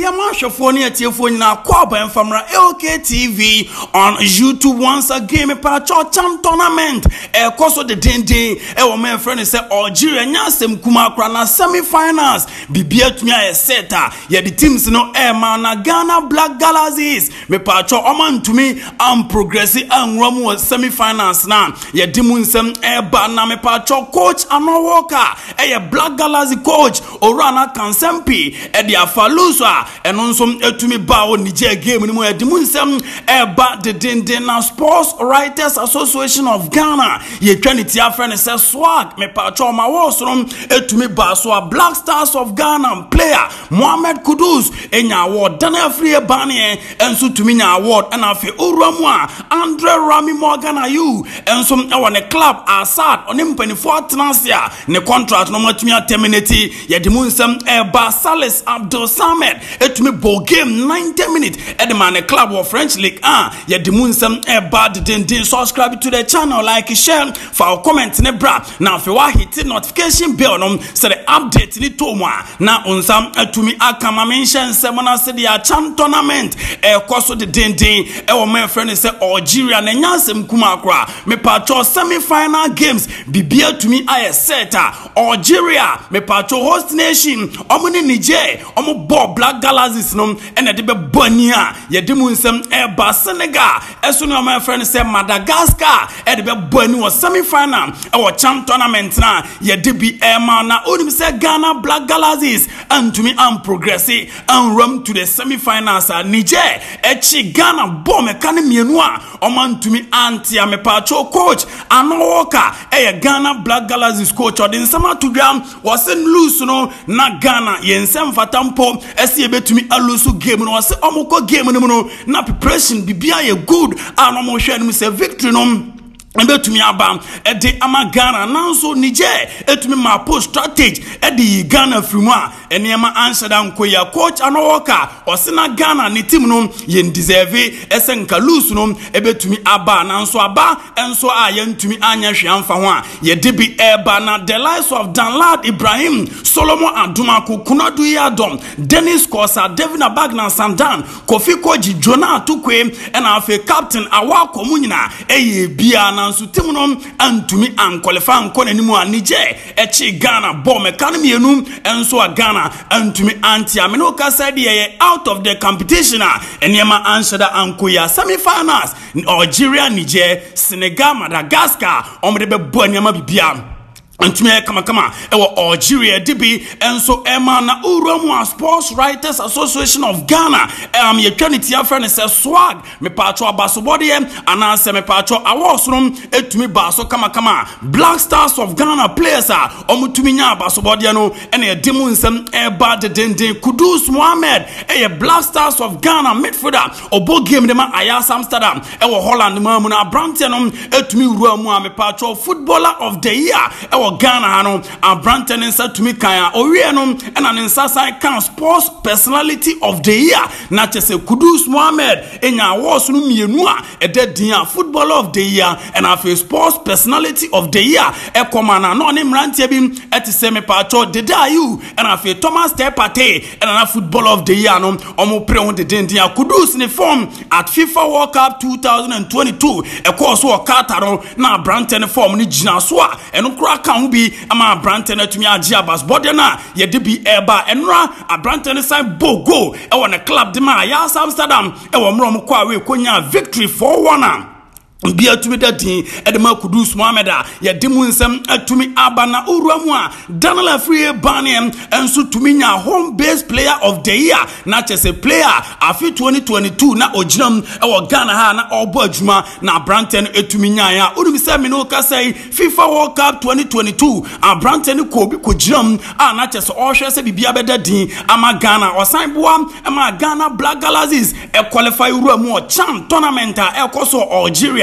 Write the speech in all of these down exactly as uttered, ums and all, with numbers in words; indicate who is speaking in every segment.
Speaker 1: Yama Shafoni Tiafoni na Kwaba and Famra L K T V on YouTube once again. Me Pacho Cham tournament. E koso de dende. E wa my friend say Algeria nyasem kumakra na semi-finals. Bibia tumi a seta. Ye the teams no e man na Ghana Black Galaxies. Me Pacho oman tumi am progressi and ramu semi-finals na. Ye dimun sem e ba na me Pacho coach Ano Walker. E ye Black Galaxy coach Orana Kansempi. E di afalusa. E non som etumi ba o Niger game ni mo ye dimun sem e ba de dende na Sports Writers Association of Ghana. Ye trinity a friend say swag. Me Pacho ma was from etumi ba so a Black Stars of Ghana player Mohammed Kudus enya award Daniel Free Bani enso tumi nya award and afi Uramwa Andre Rami Morgan ayu enso e won club Assad onim twenty-four Tnasia ne contract no matumi terminate ye de munsem e ba Salis Abdul Samed etumi ball game ninety minutes e de man club of French League ah ye de munsem e ba de den subscribe to the channel, like, share, for comment ne bra na afi wa hit notification bell no say the update ni to mo na unsam etumi akama mention semana se dia cham tournament e koso de den den e wo my friend say Algeria na nyansem kuma akra me Pacho semi final games bibia tumi aye seta Algeria me Pacho host nation omo ni Niger omo ball Black Galaxies no ene de be boni a ye de munsem e ba Senegal eso no my friend say Madagascar e de be boni o semi final e wo cham tournament na ye de bi e ma na onim say Ghana Black Galaxies and to me am progressing and run to the semi finals at Niger e chi Ghana ball me kan mienu a oman to me anti me Pacho coach Ano Walker e Ghana Black Galaxies coach odin sama to gram was in loose no na Ghana yensem fatampo ese e betumi alusu game no was omoko game no na preparation bibia ye good and omo hwe no say victory no Ebetumi aba ede ama Ghana nanso Niger etumi ma post strategy ede Ghana frimu a enema answer dan koya coach Ano Walker osina Ghana ni team no ye deserve esenka lose no ebetumi aba nanso aba enso a ye ntumi anya hwe amfa ho a ye de bi eba na the likes of Danlad Ibrahim Solomon Adumako Kunadu Yadom Dennis Kosa Devin Abagna Sandan Kofi Koji Jonah Tukwe ena afi captain Awako munyina eye bia na Ansu timunom antumi ankwalifa nkone nimu a Niger echi Ghana ball mekane mienu enso a Ghana antumi anti ameno kasa de ye out of the competition a enema anshada ankoya semi finals Algeria Niger Senegal Madagascar omde be bo enema bibia Antime kama kama ewo Algeria dibi enso ema na Uramwa Sports Writers Association of Ghana am ye trinity a friend say swag me Pacho abasobode ana se me Pacho awosrum etumi baso kama kama Black Stars of Ghana players a omutumi nya abasobode no ene edimu nsem eba de dende Kudus Mohammed eye Black Stars of Ghana midfielder obo game dem Ajax Amsterdam ewo Holland mamu na Branton no etumi Uramwa a me Pacho footballer of the year ewo Ghana hano Abranten insa tumi kaya owie no ena ninsa sai kan sports personality of the year na chese Kudus Mohammed enya awards no mienu a ede din footballer of the year ena afi sports personality of the year e komana no ne mrantie bi etise me Pacho dede ayu ena afi Thomas Tepate ena na footballer of the year no omo pre won de din din Kudus ni form at FIFA World Cup twenty twenty-two e course wo Qatar no na Abranten form ni gina so a eno kura kan bi ama Abranten atumi agi abas body na ye de bi eba enra Abranten sign bogo e won a club de ma Ajax Amsterdam e wo mro mko awe konya victory four one Bia tumi dadin edema Kudus Mohammed ya dimu nsem atumi abana Uramwa a Daniel Free Bani enso tumi nya home base player of the year na chese player afi twenty twenty-two na oginam ewo Ghana ha na obo adwuma na Abranten etumi nya ya odumi se me no ka say FIFA World Cup twenty twenty-two Abranten ko bi ko ginam a na chese ohwe se bibia bedadin ama Ghana osan boa ama Ghana Black Galaxies e qualify Uramwa Cham tournament e koso Algeria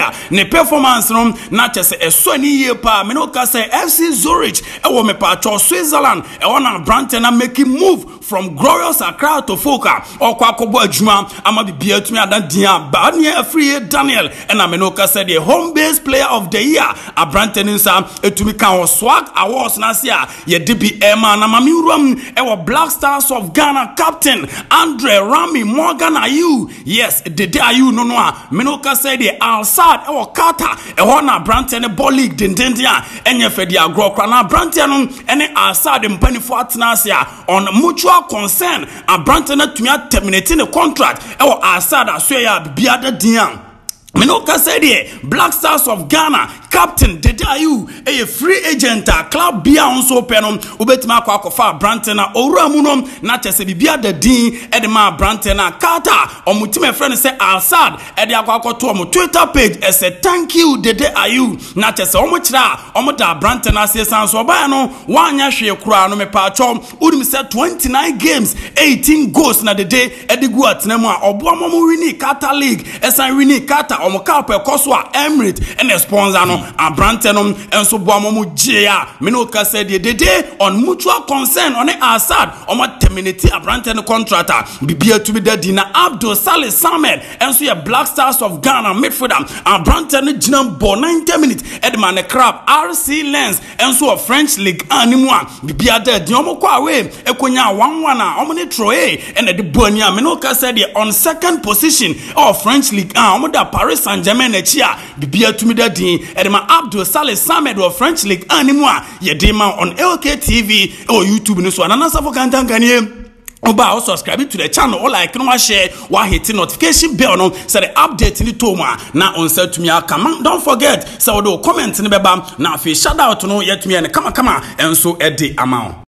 Speaker 1: player ne performance no na chese eso ni ye pa me no ka say F C Zurich e wo me pa cho Switzerland e wona Branton na making move from glorious Accra to Foka okwa akobo adwuma ama bibia tumi adan dia ba ne free Daniel and na me no ka say the home base player of the year a Branton nsa etumi kan swag awards na sia ye D B Emma na mami uram e wo Black Stars of Ghana captain Andre Rami Morgan Ayew. Yes, the day Ayew no no a me no ka say the Al-Sadd e wo Qatar e ho na Branton ball league dendendia enye fedi agro kra na Branton no ene Al-Sadd mpanifo atena asia on mutual concern a Branton na tumi terminating the contract e wo Al-Sadd aso ya bibia da dian. Me no ka say the Black Stars of Ghana captain Dede Ayew a free agent a club bia onso penom obetima akwa akofa Branton na owura mu no na chese bibia da din e de ma Branton na Qatar omutime friend say Al-Sadd e de akwa akoto omo Twitter page e say thank you Dede Ayew na chese omo kira omo da Branton na say san so ba no wanya hwe kura no me pa cho udim say twenty-nine games eighteen goals na Dede e de gu atena mu a obo omo wini Qatar league e san wini Qatar omo cup e koso a Emirates and sponsor no a Branton and so boamomu jia me no ka say the day on mutual concern on Al-Sadd omo terminate a Branton contractor bibia to be the dina Abdul Saleh Samed and so your Black Stars of Ghana midfielder a Branton jinam ball ninety minutes edman crab R C Lens and so a French League animwa bibia de di omo kwa we ekonya one one a omo ne troye and the bonia me no ka say the on second position of French League ah omo da Paris Saint-Germain echia bibia to me the din edman Abdul Saleh Samed of French League animwa ye dema on L K T V or YouTube no so ananasa for kantankanie Oba also subscribe to the channel or like no share or hit the notification bell no so the update ni toma na on set to me come don't forget so do comment ni beba na fi shout out no yet me and kama kama and so e dey amount